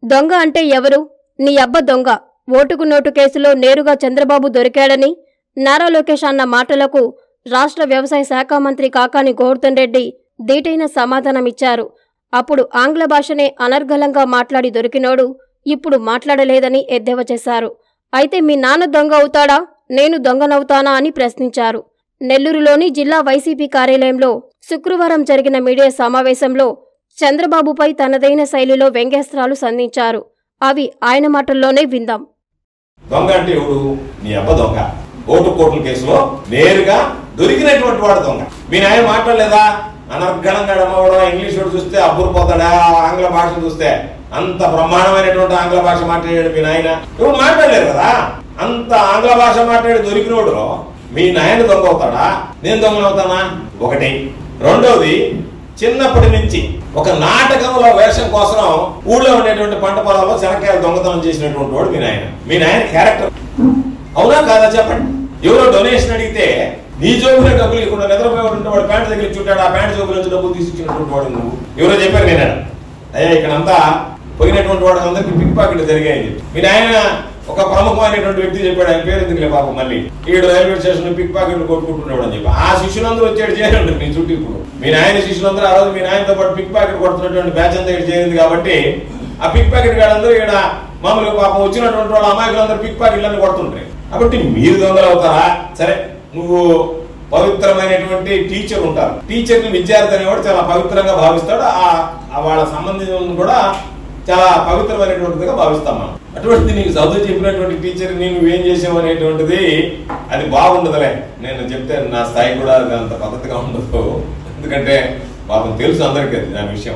దొంగ అంటే ఎవరు? నీ అబ్బ దొంగ. ఓటుకు నోటు కేసులో నేరుగా చంద్రబాబు దొరికాడని నారా లోకేష్ అన్న మాటలకు రాష్ట్ర వ్యవసాయ శాఖ మంత్రి కాకాని గోవర్ధన్ రెడ్డి దీటైన సమాధానమిచ్చారు. అప్పుడు ఆంగ్ల భాషనే అనర్గళంగా మాట్లాడి దొరికినోడు ఇప్పుడు మాట్లాడలేదని ఎద్దేవా చేశారు. అయితే మీ నాన్న దొంగ అవుతాడా, నేను దొంగనవుతానా అని ప్రశ్నించారు. నెల్లూరులోని జిల్లా వైసీపీ కార్యాలయంలో శుక్రవారం జరిగిన మీడియా సమావేశంలో చంద్రబాబుపై తనదైన శైలిలో వ్యంగ్యాస్త్రాలు సంధించారు. అవి ఆయన మాటల్లోనే విందాం. దొంగ అంటే ఎవడు? నీ అబ్బ దొంగ. ఓటు కోట్ల కేసులో నేరుగా దొరికినటువంటి వాడు దొంగ. మీ నాయన మాట్లాడలేదా? అనర్గళంగా అమ్మవడం, ఇంగ్లీష్ వాడు చూస్తే అబ్బురుపోతాడా, ఆంగ్ల భాష చూస్తే అంత బ్రహ్మాండమైనటువంటి ఆంగ్ల భాష మాట్లాడాడు మీ నాయన. ఇప్పుడు మాట్లాడలేదు కదా. అంత ఆంగ్ల భాష మాట్లాడి దొరికినోడు మీ నాయన దొంగ అవుతాడా, నేను దొంగనవుతానా? ఒకటి. రెండోది, చిన్నప్పటి నుంచి ఒక నాటకంలో వేషం కోసం ఊళ్ళో ఉండేటువంటి పంట పొలాల్లో శనక్కాయలు దొంగతనం చేసినటువంటి వాడు మీ నాయన. మీ నాయన క్యారెక్టర్ అవునా కాదా చెప్పండి. ఎవరో డొనేషన్ అడిగితే నీ జోబులో డబ్బులు ఇవ్వకుండా నిద్రపోయేవాడు వాడు ప్యాంట్ దగ్గర చుట్టాడు, ఆ ప్యాంట్ జోబుల నుంచి డబ్బులు తీసుకొచ్చినటువంటి వాడు నువ్వు. ఎవరో చెప్పారు నేను అయ్యా ఇక్కడంతా పోయినటువంటి వాడు అందరికి పిక్ పాకెట్ జరిగాయని చెప్పి. మీ నాయన ఒక ప్రముఖమైనటువంటి వ్యక్తి చెప్పాడు, ఆయన పేరు ఎందుకులే పాపం, మళ్ళీ ఈడు రైల్వే స్టేషన్ పిక్ పాకెట్లు కొట్టుకుంటున్నాడు అని చెప్పి. ఆ శిష్యులందరూ వచ్చాడు చేరండి మీ చుట్టూ. ఇప్పుడు మీ నాయన శిష్యులందరూ ఆ రోజు మీ నాయనతో పాటు పిక్ పాకెట్ కొడుతున్నటువంటి బ్యాచ్ అంతా ఇక్కడ చేరింది కాబట్టి ఆ పిక్ పాకెట్ గాళ్ళందరూ ఇక్కడ మామూలుగా పాపం వచ్చినటువంటి వాళ్ళ అమాయకులందరూ పిక్ పాకెట్లన్నీ కొడుతుంటాయి. కాబట్టి మీరు దొంగలు అవుతారా? సరే, నువ్వు పవిత్రమైనటువంటి టీచర్ ఉంటారు. టీచర్ని విద్యార్థి అనేవాడు చాలా పవిత్రంగా భావిస్తాడు. ఆ వాళ్ళ సంబంధించిన కూడా చాలా పవిత్రమైనటువంటిదిగా భావిస్తాం మనం. అటువంటిది నీకు చదువు చెప్పినటువంటి టీచర్ నువ్వేం చేసావు అనేటువంటిది అది బాగుండదులే. నేను చెప్తే నా స్థాయి కూడా అంత పద్ధతిగా ఉండదు. ఎందుకంటే పాపం తెలుసు అందరికీ అది దాని విషయం.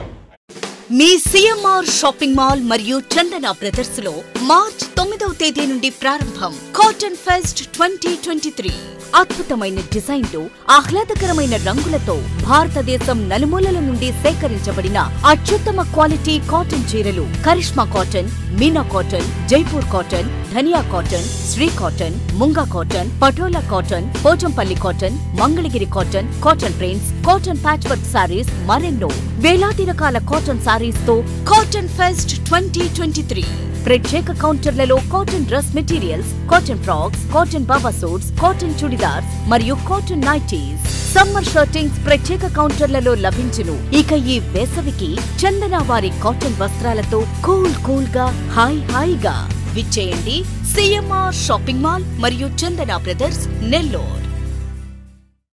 మీ సిఎంఆర్ షాపింగ్ మాల్ మరియు చందన బ్రదర్స్ లో మార్చ్ 9వ తేదీ నుండి ప్రారంభం కాటన్ ఫెస్ట్ 2023. అద్భుతమైన డిజైన్లు, ఆహ్లాదకరమైన రంగులతో భారతదేశం నలుమూలల నుండి సేకరించబడిన అత్యుత్తమ క్వాలిటీ కాటన్ చీరలు Karishma cotton, Meena cotton, Jaipur cotton, Dhaniya cotton, Shri cotton, Munga cotton, Patola cotton, Pochampally cotton, Mangalagiri cotton, cotton prints, cotton patch work saris, మరెన్నో వేలాది రకాల కాటన్ సారీస్ తో కాటన్ ఫెస్ట్ 2023. ప్రత్యేక కౌంటర్లలో cotton dress materials, cotton frocks, cotton baba suits, cotton churidars మరియు కాటన్ నైటీస్, సమ్మర్ షర్టింగ్స్ ప్రత్యేక కౌంటర్లలో లభించును. ఇక ఈ వేసవికి చందన వారి కాటన్ వస్త్రాలతో కూల్ గా హాయిగా విచ్చేయండి. సిఎంఆర్ షాపింగ్ మాల్ మరియు చందన బ్రదర్స్, నెల్లూరు.